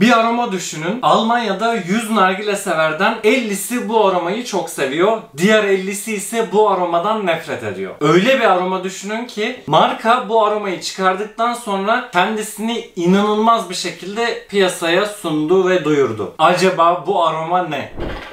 Bir aroma düşünün. Almanya'da 100 nargile severden 50'si bu aromayı çok seviyor. Diğer 50'si ise bu aromadan nefret ediyor. Öyle bir aroma düşünün ki marka bu aromayı çıkardıktan sonra kendisini inanılmaz bir şekilde piyasaya sundu ve duyurdu. Acaba bu aroma ne?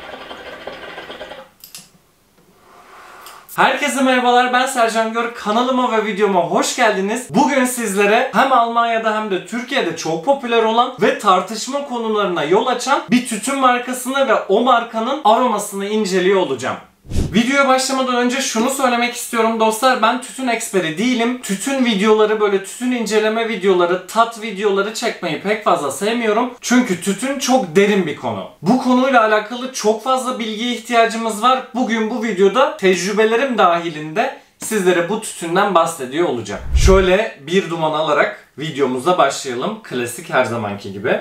Herkese merhabalar, ben Sercan Gör. Kanalıma ve videoma hoş geldiniz. Bugün sizlere hem Almanya'da hem de Türkiye'de çok popüler olan ve tartışma konularına yol açan bir tütün markasını ve o markanın aromasını inceliyor olacağım. Videoya başlamadan önce şunu söylemek istiyorum dostlar, ben tütün eksperi değilim. Tütün videoları, böyle tütün inceleme videoları, tat videoları çekmeyi pek fazla sevmiyorum. Çünkü tütün çok derin bir konu. Bu konuyla alakalı çok fazla bilgiye ihtiyacımız var. Bugün bu videoda tecrübelerim dahilinde sizlere bu tütünden bahsediyor olacağım. Şöyle bir duman alarak videomuza başlayalım. Klasik her zamanki gibi.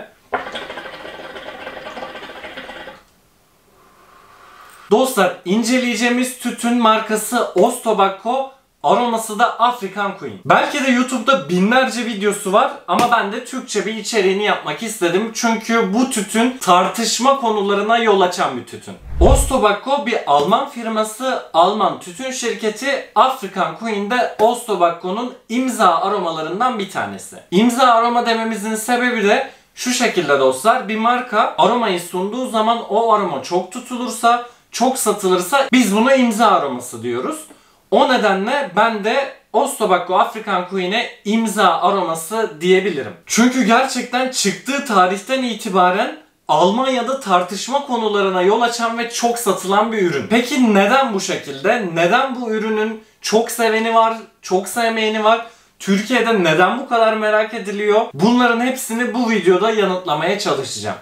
Dostlar, inceleyeceğimiz tütün markası Oztobacco, aroması da African Queen. Belki de YouTube'da binlerce videosu var ama ben de Türkçe bir içeriğini yapmak istedim. Çünkü bu tütün tartışma konularına yol açan bir tütün. Oztobacco bir Alman firması, Alman tütün şirketi. African Queen de Oztobacco'nun imza aromalarından bir tanesi. İmza aroma dememizin sebebi de şu şekilde dostlar, bir marka aromayı sunduğu zaman o aroma çok tutulursa, çok satılırsa biz buna imza aroması diyoruz. O nedenle ben de Oztobacco African Queen'e imza aroması diyebilirim. Çünkü gerçekten çıktığı tarihten itibaren Almanya'da tartışma konularına yol açan ve çok satılan bir ürün. Peki neden bu şekilde? Neden bu ürünün çok seveni var, çok sevmeyeni var? Türkiye'de neden bu kadar merak ediliyor? Bunların hepsini bu videoda yanıtlamaya çalışacağım.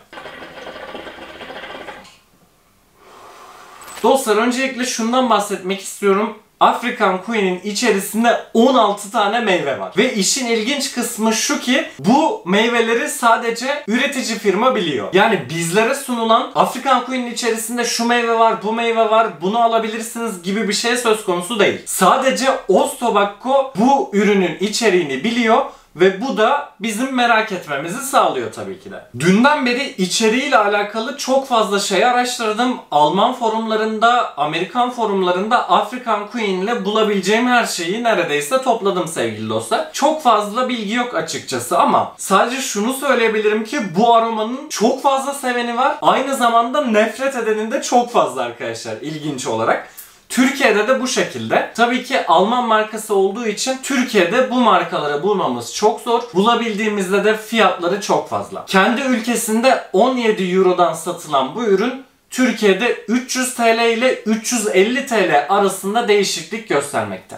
Dostlar, öncelikle şundan bahsetmek istiyorum. African Queen'in içerisinde 16 tane meyve var. Ve işin ilginç kısmı şu ki bu meyveleri sadece üretici firma biliyor. Yani bizlere sunulan African Queen'in içerisinde şu meyve var, bu meyve var, bunu alabilirsiniz gibi bir şey söz konusu değil. Sadece Oztobacco bu ürünün içeriğini biliyor. Ve bu da bizim merak etmemizi sağlıyor tabii ki de. Dünden beri içeriğiyle alakalı çok fazla şey araştırdım. Alman forumlarında, Amerikan forumlarında African Queen ile bulabileceğim her şeyi neredeyse topladım sevgili dostlar. Çok fazla bilgi yok açıkçası ama sadece şunu söyleyebilirim ki bu aromanın çok fazla seveni var. Aynı zamanda nefret edenin de çok fazla arkadaşlar, ilginç olarak. Türkiye'de de bu şekilde. Tabii ki Alman markası olduğu için Türkiye'de bu markaları bulmamız çok zor. Bulabildiğimizde de fiyatları çok fazla. Kendi ülkesinde 17 Euro'dan satılan bu ürün Türkiye'de 300 TL ile 350 TL arasında değişiklik göstermekte.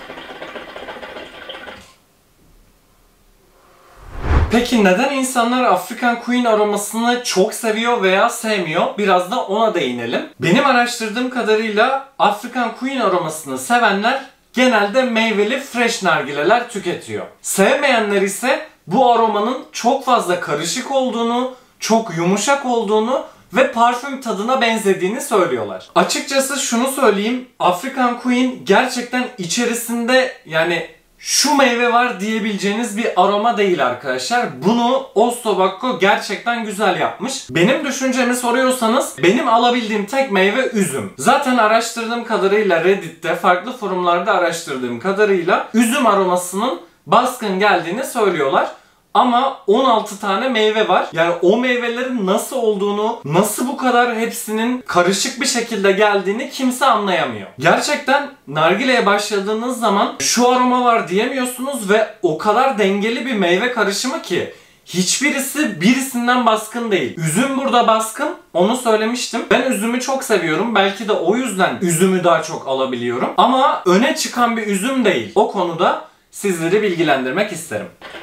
Peki neden insanlar African Queen aromasını çok seviyor veya sevmiyor? Biraz da ona değinelim. Benim araştırdığım kadarıyla African Queen aromasını sevenler genelde meyveli fresh nargileler tüketiyor. Sevmeyenler ise bu aromanın çok fazla karışık olduğunu, çok yumuşak olduğunu ve parfüm tadına benzediğini söylüyorlar. Açıkçası şunu söyleyeyim, African Queen gerçekten içerisinde yani şu meyve var diyebileceğiniz bir aroma değil arkadaşlar. Bunu Oztobacco gerçekten güzel yapmış. Benim düşüncemi soruyorsanız benim alabildiğim tek meyve üzüm. Zaten araştırdığım kadarıyla Reddit'te, farklı forumlarda araştırdığım kadarıyla üzüm aromasının baskın geldiğini söylüyorlar. Ama 16 tane meyve var. Yani o meyvelerin nasıl olduğunu, nasıl bu kadar hepsinin karışık bir şekilde geldiğini kimse anlayamıyor. Gerçekten nargileye başladığınız zaman şu aroma var diyemiyorsunuz ve o kadar dengeli bir meyve karışımı ki hiçbirisi birisinden baskın değil. Üzüm burada baskın, onu söylemiştim. Ben üzümü çok seviyorum. Belki de o yüzden üzümü daha çok alabiliyorum. Ama öne çıkan bir üzüm değil. O konuda sizleri bilgilendirmek isterim.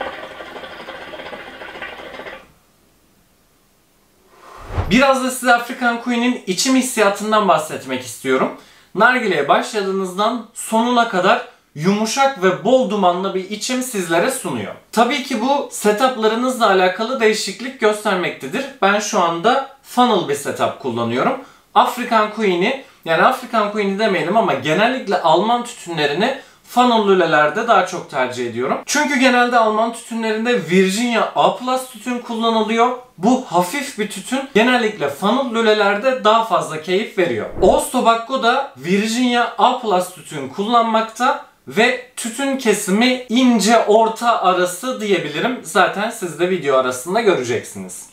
Biraz da size African Queen'in içim hissiyatından bahsetmek istiyorum. Nargile'ye başladığınızdan sonuna kadar yumuşak ve bol dumanlı bir içim sizlere sunuyor. Tabii ki bu setuplarınızla alakalı değişiklik göstermektedir. Ben şu anda funnel bir setup kullanıyorum. African Queen'i, yani African Queen'i demeyelim ama genellikle Alman tütünlerini funnel lülelerde daha çok tercih ediyorum. Çünkü genelde Alman tütünlerinde Virginia A+ tütün kullanılıyor. Bu hafif bir tütün genellikle funnel lülelerde daha fazla keyif veriyor. Oz Tobacco da Virginia A+ tütün kullanmakta ve tütün kesimi ince orta arası diyebilirim. Zaten siz de video arasında göreceksiniz.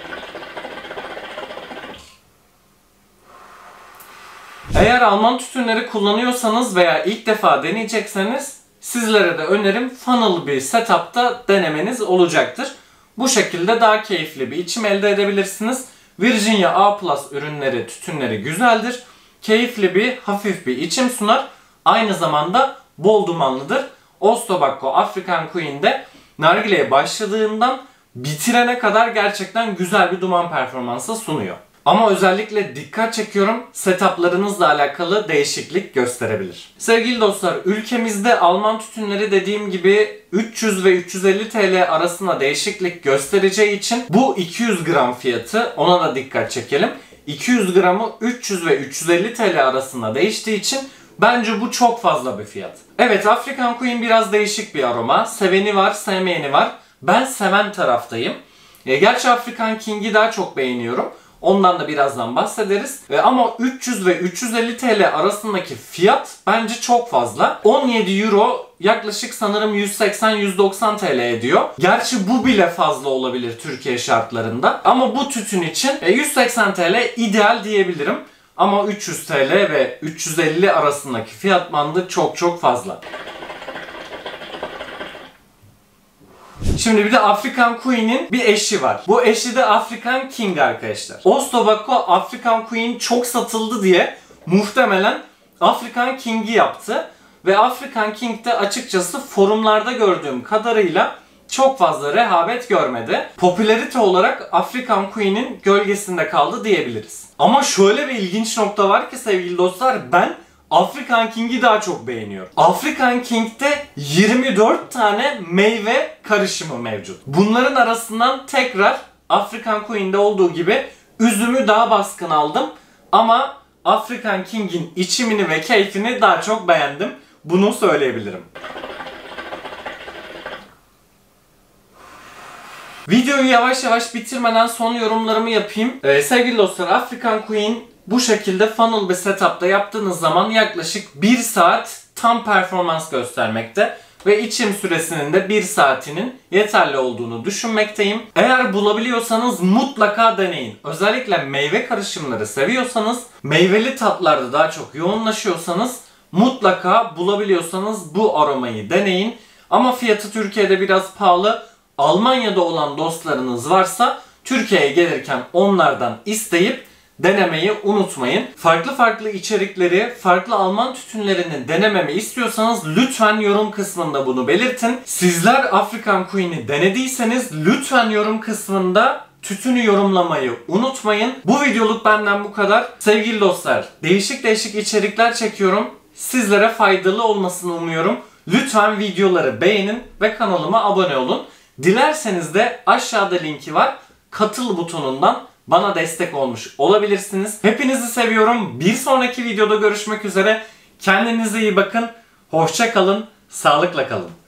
Eğer Alman tütünleri kullanıyorsanız veya ilk defa deneyecekseniz sizlere de önerim funnel bir setup'ta denemeniz olacaktır. Bu şekilde daha keyifli bir içim elde edebilirsiniz. Virginia A+ ürünleri, tütünleri güzeldir. Keyifli bir, hafif bir içim sunar. Aynı zamanda bol dumanlıdır. Oz Tobacco African Queen'de nargileye başladığından bitirene kadar gerçekten güzel bir duman performansı sunuyor. Ama özellikle dikkat çekiyorum, setuplarınızla alakalı değişiklik gösterebilir. Sevgili dostlar, ülkemizde Alman tütünleri dediğim gibi 300 ve 350 TL arasında değişiklik göstereceği için bu 200 gram fiyatı, ona da dikkat çekelim. 200 gramı 300 ve 350 TL arasında değiştiği için bence bu çok fazla bir fiyat. Evet, African Queen biraz değişik bir aroma. Seveni var, sevmeyeni var. Ben seven taraftayım. Gerçi African King'i daha çok beğeniyorum. Ondan da birazdan bahsederiz. Ama 300 ve 350 TL arasındaki fiyat bence çok fazla. 17 euro yaklaşık sanırım 180-190 TL ediyor. Gerçi bu bile fazla olabilir Türkiye şartlarında. Ama bu tütün için 180 TL ideal diyebilirim. Ama 300 TL ve 350 arasındaki fiyat bandı çok fazla. Şimdi bir de African Queen'in bir eşi var. Bu eşi de African King arkadaşlar. Oz Tobacco African Queen çok satıldı diye muhtemelen African King'i yaptı. Ve African King de açıkçası forumlarda gördüğüm kadarıyla çok fazla rehavet görmedi. Popülarite olarak African Queen'in gölgesinde kaldı diyebiliriz. Ama şöyle bir ilginç nokta var ki sevgili dostlar, ben African King'i daha çok beğeniyorum. African King'de 24 tane meyve karışımı mevcut. Bunların arasından tekrar African Queen'de olduğu gibi üzümü daha baskın aldım. Ama African King'in içimini ve keyfini daha çok beğendim. Bunu söyleyebilirim. Videoyu yavaş yavaş bitirmeden son yorumlarımı yapayım. Sevgili dostlar, African Queen bu şekilde funnel bir setup'ta yaptığınız zaman yaklaşık 1 saat tam performans göstermekte. Ve içim süresinin de 1 saatinin yeterli olduğunu düşünmekteyim. Eğer bulabiliyorsanız mutlaka deneyin. Özellikle meyve karışımları seviyorsanız, meyveli tatlarda daha çok yoğunlaşıyorsanız mutlaka bulabiliyorsanız bu aromayı deneyin. Ama fiyatı Türkiye'de biraz pahalı. Almanya'da olan dostlarınız varsa Türkiye'ye gelirken onlardan isteyip denemeyi unutmayın. Farklı içerikleri, farklı Alman tütünlerini denememi istiyorsanız lütfen yorum kısmında bunu belirtin. Sizler African Queen'i denediyseniz lütfen yorum kısmında tütünü yorumlamayı unutmayın. Bu videoluk benden bu kadar. Sevgili dostlar, değişik içerikler çekiyorum. Sizlere faydalı olmasını umuyorum. Lütfen videoları beğenin ve kanalıma abone olun. Dilerseniz de aşağıda linki var. Katıl butonundan bana destek olmuş olabilirsiniz. Hepinizi seviyorum. Bir sonraki videoda görüşmek üzere. Kendinize iyi bakın. Hoşça kalın. Sağlıkla kalın.